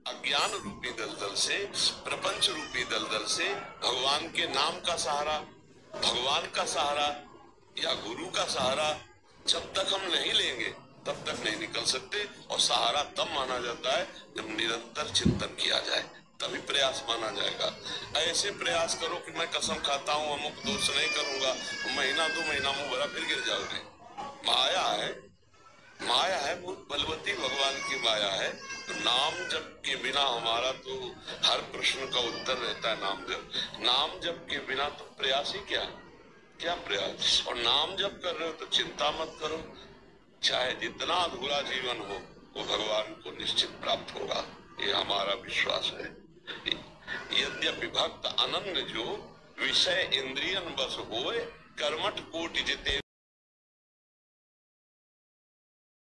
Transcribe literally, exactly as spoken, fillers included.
अज्ञान रूपी दलदल से, प्रपंच रूपी दलदल से भगवान के नाम का सहारा, भगवान का सहारा या गुरु का सहारा जब तक हम नहीं लेंगे तब तक नहीं निकल सकते। और सहारा तब माना जाता है जब निरंतर चिंतन किया जाए, तभी प्रयास माना जाएगा। ऐसे प्रयास करो कि मैं कसम खाता हूँ अमुक दोष नहीं करूंगा, महीना दो महीना मुंह भरा फिर गिर जाओगे। माया है, माया है, बहुत बलवती भगवान की माया है। तो नाम जप के बिना हमारा तो हर प्रश्न का उत्तर रहता है नाम जप। नाम जप के बिना तो प्रयास ही क्या, क्या प्रयास। और नाम जप कर रहे हो तो चिंता मत करो, चाहे जितना अधूरा जीवन हो वो भगवान को निश्चित प्राप्त होगा, ये हमारा विश्वास है। यद्यपि भक्त अनन्य जो विषय इंद्रियन बस होए, कर्मठ कोटि जिते